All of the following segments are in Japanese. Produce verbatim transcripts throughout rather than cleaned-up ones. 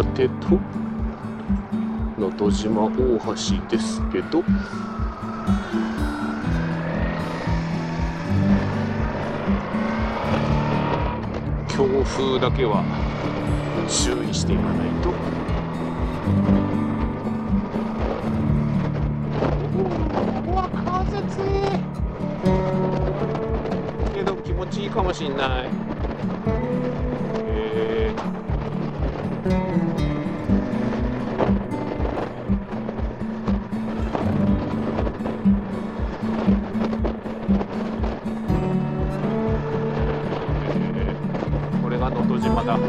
さてと能登島大橋ですけど、強風だけは注意していかないと。うわ、風強いけど気持ちいいかもしんない。えーこれが能登島だ。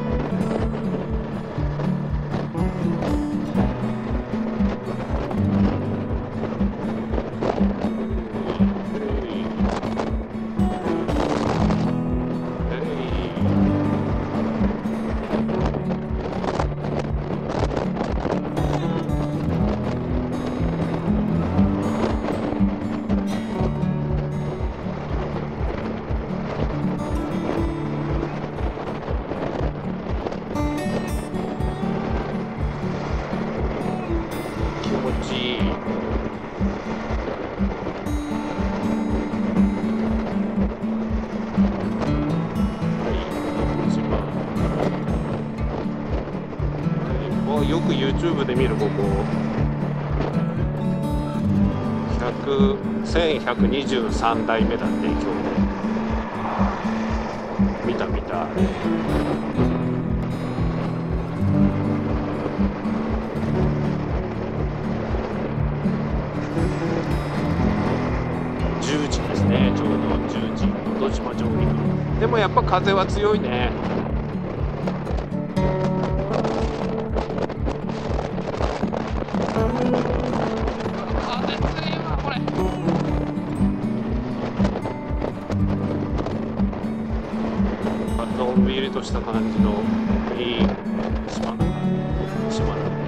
気持ちいい。よく YouTube で見るここせんひゃくにじゅうさんだいめだって今日見た見た。じゅうじですね、ちょうどじゅうじ、能登島上陸。でもやっぱ風は強いね。風強いわこれ。のんびりとした感じのいい島だ島だ。